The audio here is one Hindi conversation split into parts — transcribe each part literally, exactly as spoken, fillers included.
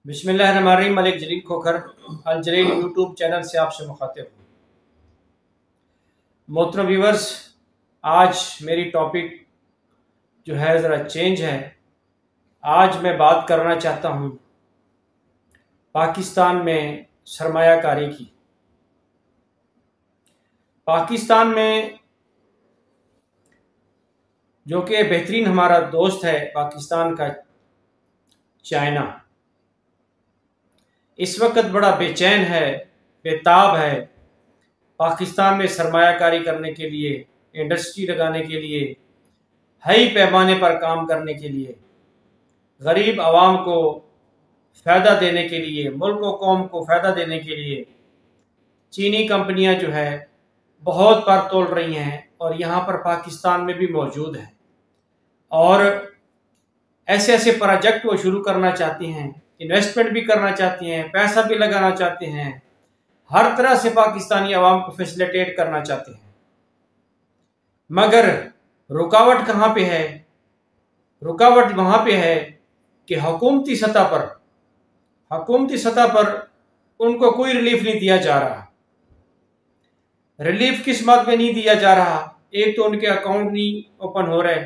बिस्मिल्लाहिर्रहमानिर्रहीम। मलिक जलील खोखर अल जलील यूट्यूब चैनल से आपसे मुखातिब हूँ। मोहतरम व्यूअर्स, आज मेरी टॉपिक जो है ज़रा चेंज है। आज मैं बात करना चाहता हूँ पाकिस्तान में सरमायाकारी की। पाकिस्तान में जो कि बेहतरीन हमारा दोस्त है पाकिस्तान का चाइना, इस वक्त बड़ा बेचैन है, बेताब है पाकिस्तान में सरमायाकारी करने के लिए, इंडस्ट्री लगाने के लिए, हाई पैमाने पर काम करने के लिए, गरीब आवाम को फ़ायदा देने के लिए, मुल्क व कौम को फ़ायदा देने के लिए चीनी कंपनियां जो है बहुत पर तोल रही हैं और यहाँ पर पाकिस्तान में भी मौजूद हैं और ऐसे ऐसे प्रोजेक्ट वो शुरू करना चाहती हैं, इन्वेस्टमेंट भी करना चाहती हैं, पैसा भी लगाना चाहते हैं, हर तरह से पाकिस्तानी अवाम को फैसिलिटेट करना चाहते हैं। मगर रुकावट कहाँ पे है? रुकावट वहाँ पे है कि हुकूमती सतह पर हुकूमती सतह पर उनको कोई रिलीफ नहीं दिया जा रहा। रिलीफ किस बात में नहीं दिया जा रहा? एक तो उनके अकाउंट नहीं ओपन हो रहे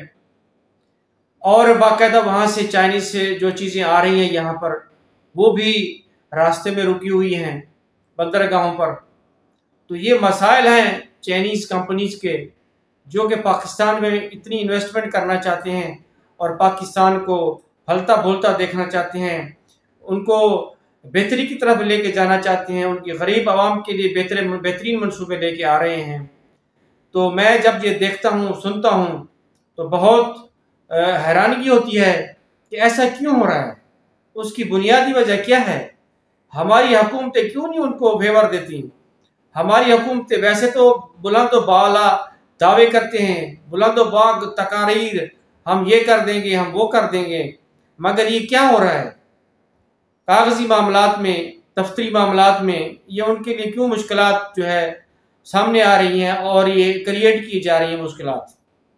और बाकायदा वहाँ से चाइनीज से जो चीज़ें आ रही हैं यहाँ पर वो भी रास्ते में रुकी हुई हैं बंदरगाहों पर। तो ये मसाइल हैं चाइनीज़ कंपनीज के, जो कि पाकिस्तान में इतनी इन्वेस्टमेंट करना चाहते हैं और पाकिस्तान को फलता फूलता देखना चाहते हैं, उनको बेहतरी की तरफ लेके जाना चाहते हैं, उनकी गरीब आवाम के लिए बेहतर बेहतरीन मनसूबे लेके आ रहे हैं। तो मैं जब ये देखता हूँ, सुनता हूँ, तो बहुत हैरानगी होती है कि ऐसा क्यों हो रहा है, उसकी बुनियादी वजह क्या है? हमारी हुकूमतें क्यों नहीं उनको फेवर देती? हमारी हुकूमतें वैसे तो बुलंद बाला दावे करते हैं, बुलंद बाग तकारीर, हम ये कर देंगे, हम वो कर देंगे, मगर ये क्या हो रहा है? कागजी मामलात में, दफ्तरी मामलात में ये उनके लिए क्यों मुश्किलात जो है सामने आ रही हैं और ये क्रिएट की जा रही हैं मुश्किलात?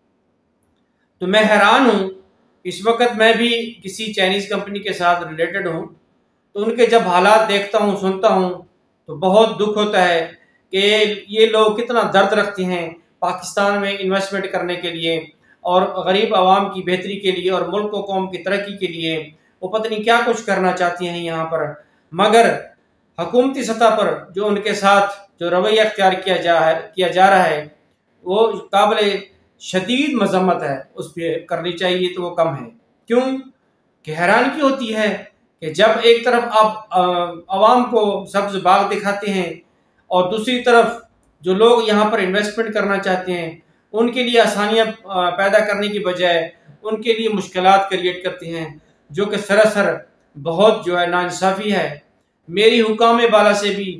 तो मैं हैरान हूँ। इस वक्त मैं भी किसी चाइनीज़ कंपनी के साथ रिलेटेड हूँ, तो उनके जब हालात देखता हूँ, सुनता हूँ, तो बहुत दुख होता है कि ये लोग कितना दर्द रखते हैं पाकिस्तान में इन्वेस्टमेंट करने के लिए और गरीब आवाम की बेहतरी के लिए और मुल्क व कौम की तरक्की के लिए वो पता नहीं क्या कुछ करना चाहती हैं यहाँ पर। मगर हुकूमती सतह पर जो उनके साथ जो रवैया अख्तियार किया जा है किया जा रहा है वो काबिल शदीद मजम्मत है, उस पर करनी चाहिए तो वो कम है। क्यों कि हैरानगी होती है कि जब एक तरफ आप आवाम को सब्ज बाग दिखाते हैं और दूसरी तरफ जो लोग यहाँ पर इन्वेस्टमेंट करना चाहते हैं उनके लिए आसानियाँ पैदा करने की बजाय उनके लिए मुश्किलात क्रिएट करते हैं, जो कि सरासर बहुत जो है नाइंसाफ़ी है। मेरी हुकाम बाला से भी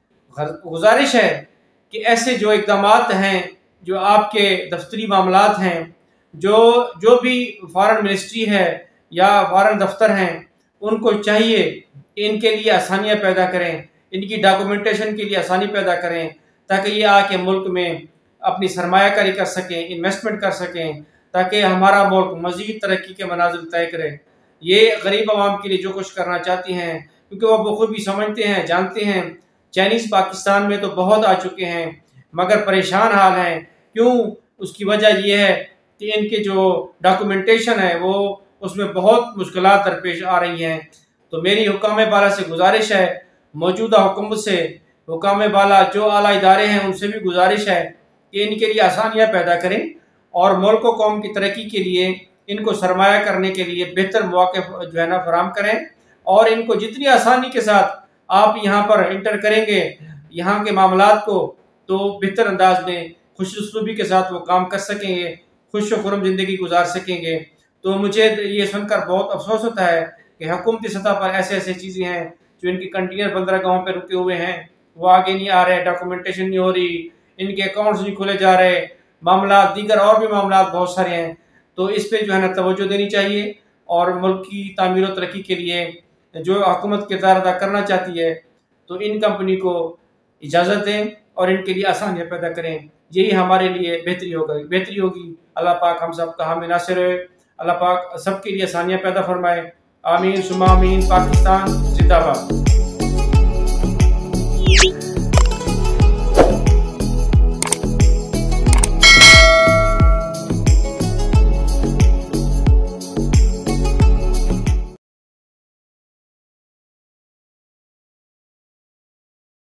गुजारिश है कि ऐसे जो इक़दामात हैं, जो आपके दफ्तरी मामलात हैं, जो जो भी फॉरेन मिनिस्ट्री है या फॉरेन दफ्तर हैं, उनको चाहिए इनके लिए आसानियाँ पैदा करें, इनकी डॉक्यूमेंटेशन के लिए आसानी पैदा करें, ताकि ये आके मुल्क में अपनी सरमायाकारी कर सकें, इन्वेस्टमेंट कर सकें, ताकि हमारा मुल्क मज़ीद तरक्की के मनाज़िल तय करे। ये गरीब आवाम के लिए जो कुछ करना चाहती हैं, क्योंकि वो बखूबी समझते हैं, जानते हैं चाइनीज़ पाकिस्तान में तो बहुत आ चुके हैं मगर परेशान हाल हैं। क्यों? उसकी वजह ये है कि इनके जो डॉक्यूमेंटेशन है वो उसमें बहुत मुश्किलात दरपेश आ रही हैं। तो मेरी हुकाम बाला से गुजारिश है, मौजूदा हुकूमत से, हुकाम बाला जो आला इदारे हैं उनसे भी गुजारिश है कि इनके लिए आसानियाँ पैदा करें और मुल्क व कौम की तरक्की के लिए इनको सरमाया करने के लिए बेहतर मौके जो है ना फराम करें। और इनको जितनी आसानी के साथ आप यहाँ पर इंटर करेंगे यहाँ के मामलात को, तो बेहतर अंदाज में खुश उसलूबी के साथ वो काम कर सकेंगे, खुश व खुर्रम ज़िंदगी गुजार सकेंगे। तो मुझे ये सुनकर बहुत अफसोस होता है कि हुकूमती सतह पर ऐसे ऐसे चीज़ें हैं जो इनकी कंटेनर बंदरगाहों पर रुके हुए हैं, वो आगे नहीं आ रहे, डॉक्यूमेंटेशन नहीं हो रही, इनके अकाउंट्स नहीं खोले जा रहे, मामला दीगर और भी मामला बहुत सारे हैं। तो इस पर जो है ना तवज्जो देनी चाहिए और मुल्क की तामीर और तरक्की के लिए जो हुकूमत किरदार अदा करना चाहती है तो इन कंपनी को इजाज़त दें और इनके लिए आसानियाँ पैदा करें। यही हमारे लिए बेहतरी होगा बेहतरी होगी। अल्लाह पाक हम सब का हामी नासिर है, अल्लाह पाक सबके लिए आसानियाँ पैदा फरमाए। आमीन सुमा आमीन। पाकिस्तान जिंदाबाद।